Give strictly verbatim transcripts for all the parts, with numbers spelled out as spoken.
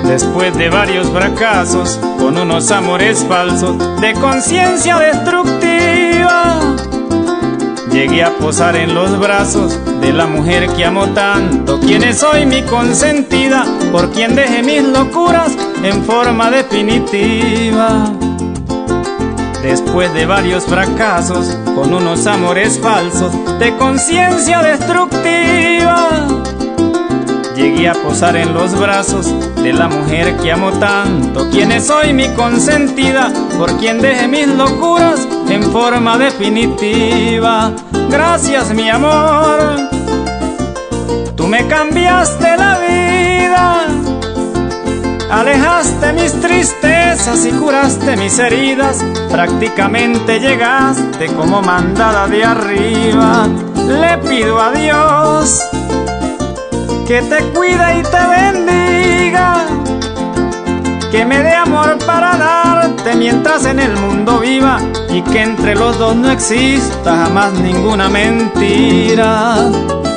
Después de varios fracasos, con unos amores falsos de conciencia destructiva, llegué a posar en los brazos de la mujer que amo tanto, quien es hoy mi consentida, por quien dejé mis locuras en forma definitiva. Después de varios fracasos, con unos amores falsos de conciencia destructiva, llegué a posar en los brazos de la mujer que amo tanto, quien es hoy mi consentida, por quien dejé mis locuras en forma definitiva. Gracias, mi amor, tú me cambiaste la vida, alejaste mis tristezas y curaste mis heridas, prácticamente llegaste como mandada de arriba. Le pido a Dios que te cuide y te bendiga, que me dé amor para darte mientras en el mundo viva, y que entre los dos no exista jamás ninguna mentira.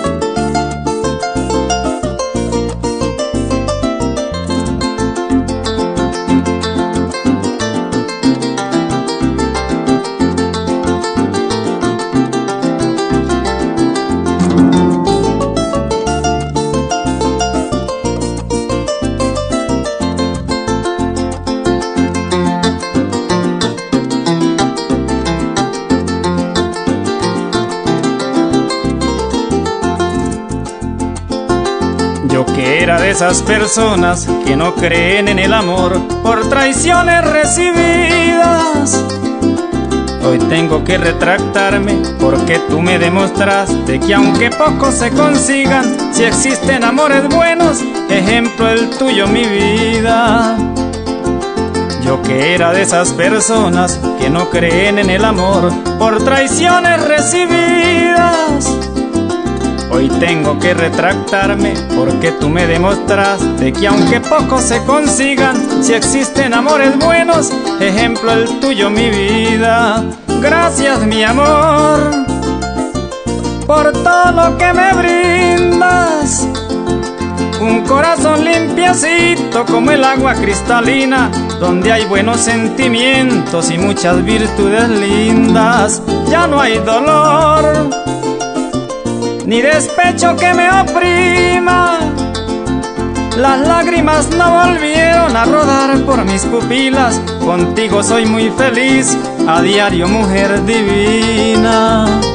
Yo que era de esas personas que no creen en el amor por traiciones recibidas, hoy tengo que retractarme porque tú me demostraste que aunque pocos se consigan, si existen amores buenos, ejemplo el tuyo mi vida. Yo que era de esas personas que no creen en el amor por traiciones recibidas, hoy tengo que retractarme porque tú me demostraste que aunque pocos se consigan, si existen amores buenos, ejemplo el tuyo mi vida. Gracias, mi amor, por todo lo que me brindas, un corazón limpiecito como el agua cristalina, donde hay buenos sentimientos y muchas virtudes lindas. Ya no hay dolor ni despecho que me oprima, las lágrimas no volvieron a rodar por mis pupilas. Contigo soy muy feliz, a diario mujer divina.